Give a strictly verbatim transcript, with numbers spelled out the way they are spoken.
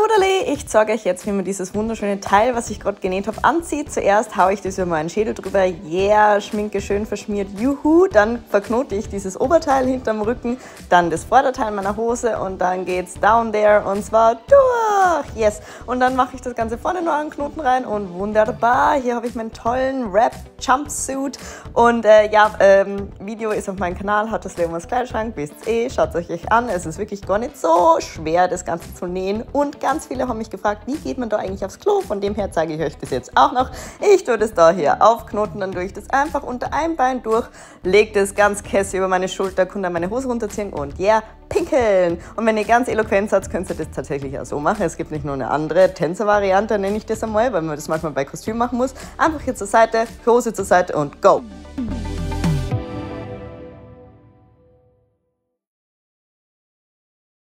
Knudeli, ich zeige euch jetzt, wie man dieses wunderschöne Teil, was ich gerade genäht habe, anzieht. Zuerst haue ich das über meinen Schädel drüber, yeah, Schminke schön verschmiert, juhu. Dann verknote ich dieses Oberteil hinterm Rücken, dann das Vorderteil meiner Hose und dann geht's down there und zwar durch, yes. Und dann mache ich das Ganze vorne noch einen Knoten rein und wunderbar, hier habe ich meinen tollen Wrap-Jumpsuit und äh, ja, ähm, Video ist auf meinem Kanal, hat das Leon's Kleiderschrank, wisst's eh, schaut es euch an, es ist wirklich gar nicht so schwer, das Ganze zu nähen. Und ganz viele haben mich gefragt, wie geht man da eigentlich aufs Klo? Von dem her zeige ich euch das jetzt auch noch. Ich tue das da hier aufknoten, dann tue ich das einfach unter einem Bein durch, lege das ganz käse über meine Schulter, kann dann meine Hose runterziehen und ja, yeah, pinkeln. Und wenn ihr ganz eloquent seid, könnt ihr das tatsächlich auch so machen. Es gibt nicht nur eine andere Tänzervariante, nenne ich das einmal, weil man das manchmal bei Kostüm machen muss. Einfach hier zur Seite, Hose zur Seite und go!